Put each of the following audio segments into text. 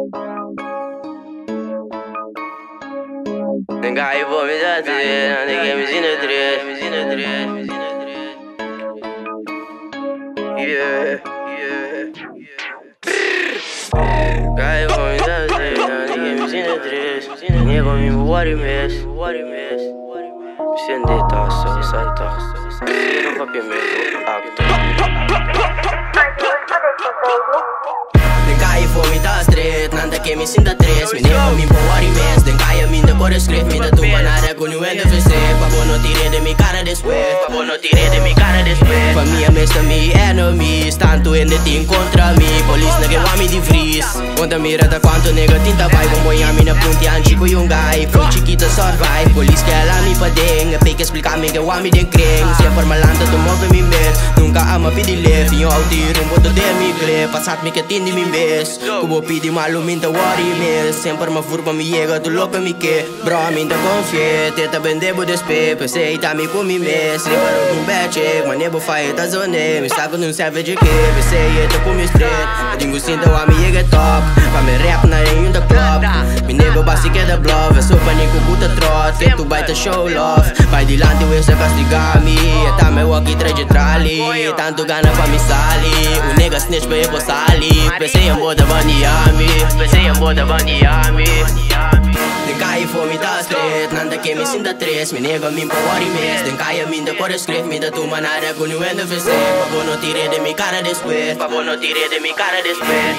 Ninguém vou me dar três, ninguém me ensina três. Yeah. Ninguém vou me dar três, ninguém me ensina três. Ninguém vai me voar em mês. Sende taça, salta. Não vai mesmo, Ninguém vou me dar três, nada que me ensina três. Me nego me voar em mês. Ninguém me dá cor escreve, me dá tua nada com o NFC. Pabo não tirei de mi cara después. Família mesmo me enemies, tanto ainda te contra mim. Polícia nega vai me divris. Quando mira da quanto nega tinta vai. Vão boiar me na ponte antigo e guy. Foi chiquita survive, polícia que ela me padeng. Pei que explicar me que eu me den creng. Sempre malanta tu move me mês. Nunca ama pedir leve, eu tiro um boto de mi gle. Passat me que tinde me mês. Kubo pedi malu minta worry mês. Sempre ma furba me chega, tu louca me que. Bro, minta confia, teta bendebo despe. Pensei tá me com me mês. Rebaro com batcheck, mas nebo fai tá zone. Me saco num savage que. Pensei tá com me straight. Eu digo sinta o ami chega top. Pra me rap na nenhum da club. Me nego basi que da bluff. Eu sou panico puta trot. Que tu baita show love. Vai dilante o essa castigar-me. Tá meu aqui trajetrali. Tanto gana pra me sali. O nega snitch pra eu sali. Pensei em boda bandiami. Ninguém for me dar straight, nada que me sinta três. Me nega me power e mês. Ninguém me dá cor escreve, me dá tu manada com o NFC. Pabo não tirei de mi cara después. Pabo não tirei de mi cara después.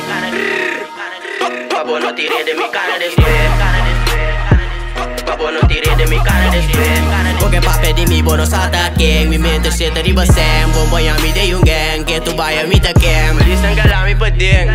Porque papel de mi bono sata king. Mi mente se te riba sem. Bom boy ami de yung gang. Que tu vai ami ta cam. Listen galami peding.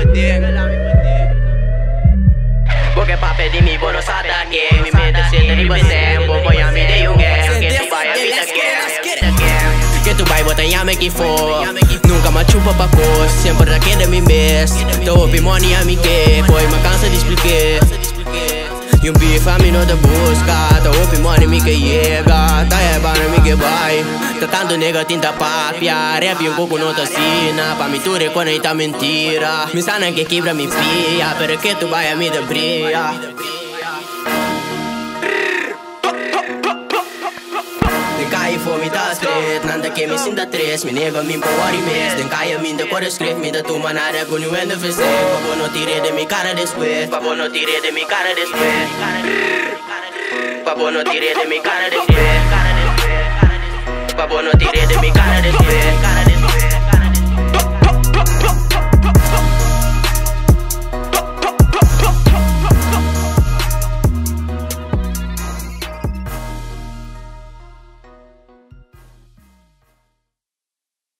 Porque papel de mi bono sata king. Mi mente se te riba sem. Bom boy ami de yung gang. Que tu vai ami ta cam. Que tu vai botar yame que for. Nunca me chupa pa cor. Sempre daquele mi mês. Tô ouvi money a mi que. Foi uma cansa de explicar. E beef a mim não te busca. Tá ouvi money me que chega. Tá rebando me que vai. Tá tanto nega tinta papia. Rap um pouco não te assina. Pa mi tu reconecta mentira. Me sana que quebra mi pia. Pero que tu vai a me de brilha. Ninguém for me dar straight, nada que me sinta três. Me nega me power e mês. Ninguém me dá cor escreve, me dá tu manada com o NFC. Pabo não tirei de mi cara después. Pabo não tirei de mi cara después. Pabo não tirei de mi cara después.